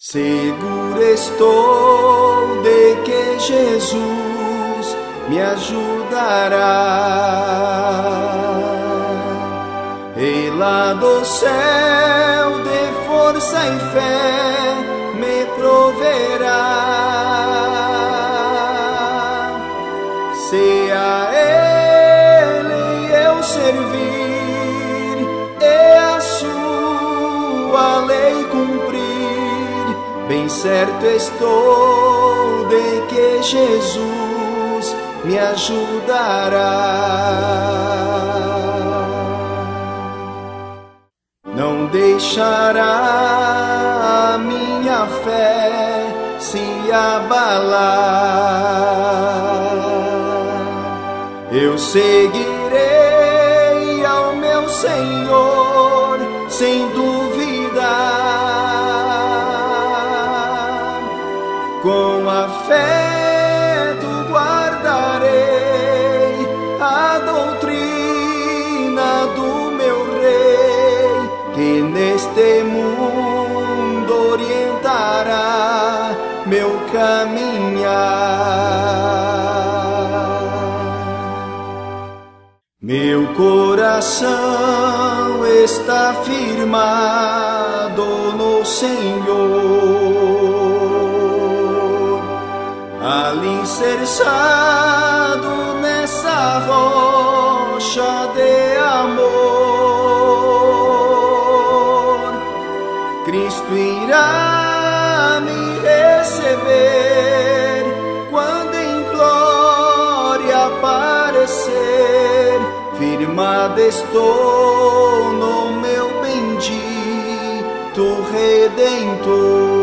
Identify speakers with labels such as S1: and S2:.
S1: Seguro estou de que Jesus me ajudará. E lá do céu de força e fé me proverá. Se a Ele eu servir e a sua lei cumprir, bem certo estou de que Jesus me ajudará. Não deixará a minha fé se abalar. Eu seguirei ao meu Senhor sem duvidar. Com afeto guardarei a doutrina do meu Rei, que neste mundo orientará meu caminhar. Meu coração está firmado no Senhor, alicerçado nessa rocha de amor. Cristo irá me receber quando em glória aparecer. Firmado estou no meu bendito Redentor.